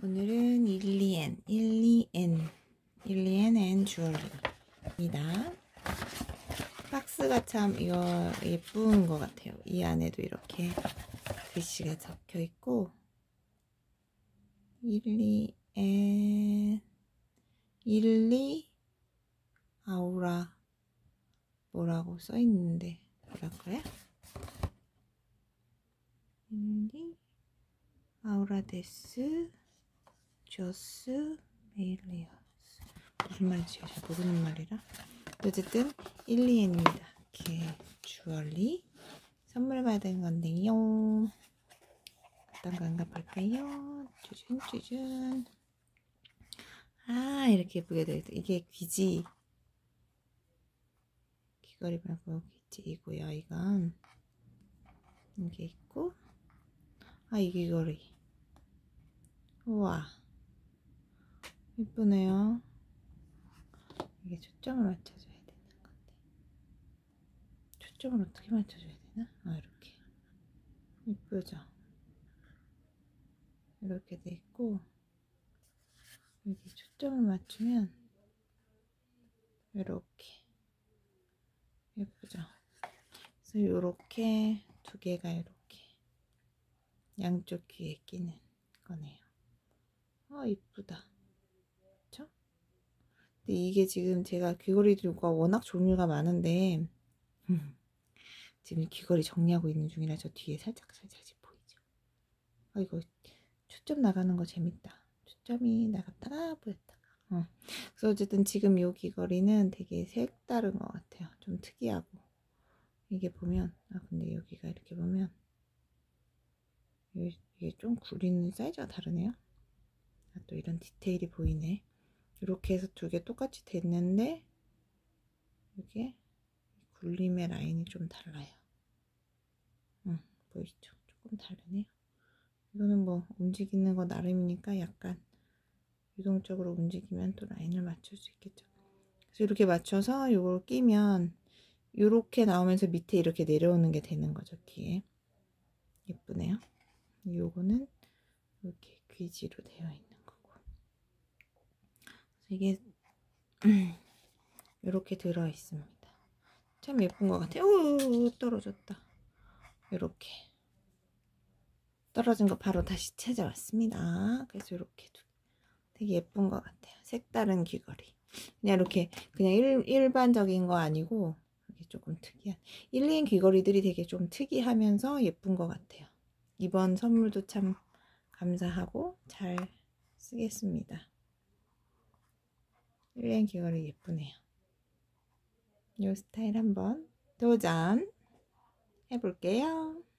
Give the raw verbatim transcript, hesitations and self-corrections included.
오늘은 일리엔, 일리엔, 일리엔 앤 주얼리입니다. 박스가 참 이거 예쁜 것 같아요. 이 안에도 이렇게 글씨가 적혀 있고, 일리엔, 일리 아우라 뭐라고 써 있는데 뭐랄까요? 일리 아우라 데스 조스 메일리어스, 무슨 말인지 잘 모르는 말이라 어쨌든 일리엔입니다. 이렇게 주얼리 선물 받은 건데요. 어떤 건가 볼까요? 쭈준 쭈준. 아, 이렇게 예쁘게 되어 있다. 이게 귀지 귀걸이 말고 귀지이고요. 이건 이게 있고, 아, 이 귀걸이, 우와 예쁘네요. 이게 초점을 맞춰줘야 되는 건데, 초점을 어떻게 맞춰줘야 되나? 아, 이렇게 예쁘죠? 이렇게 돼 있고, 여기 초점을 맞추면 이렇게 예쁘죠? 그래서 이렇게 두 개가 이렇게 양쪽 귀에 끼는 거네요. 아, 이쁘다. 그쵸? 근데 이게 지금 제가 귀걸이들과 워낙 종류가 많은데 지금 귀걸이 정리하고 있는 중이라 저 뒤에 살짝 살짝 보이죠? 아, 이거 초점 나가는 거 재밌다. 초점이 나갔다가 보였다가. 어. 그래서 어쨌든 지금 이 귀걸이는 되게 색다른 것 같아요. 좀 특이하고, 이게 보면, 아 근데 여기가 이렇게 보면 이게 좀 굴리는 사이즈가 다르네요. 아, 또 이런 디테일이 보이네. 이렇게 해서 두 개 똑같이 됐는데 이게 굴림의 라인이 좀 달라요. 응, 보이시죠? 조금 다르네요. 이거는 뭐 움직이는 거 나름이니까 약간 유동적으로 움직이면 또 라인을 맞출 수 있겠죠. 그래서 이렇게 맞춰서 이걸 끼면 이렇게 나오면서 밑에 이렇게 내려오는 게 되는 거죠. 귀에 예쁘네요. 요거는 이렇게 귀지로 되어 있는 거고, 이게 이렇게 들어 있습니다. 참 예쁜 것 같아요. 오, 떨어졌다. 이렇게 떨어진 거 바로 다시 찾아왔습니다. 그래서 이렇게 되게 예쁜 것 같아요. 색다른 귀걸이. 그냥 이렇게 그냥 일, 일반적인 거 아니고 이렇게 조금 특이한 일리엔 귀걸이들이 되게 좀 특이하면서 예쁜 것 같아요. 이번 선물도 참 감사하고 잘 쓰겠습니다. 일리엔 귀걸이 예쁘네요. 이 스타일 한번 도전 해볼게요.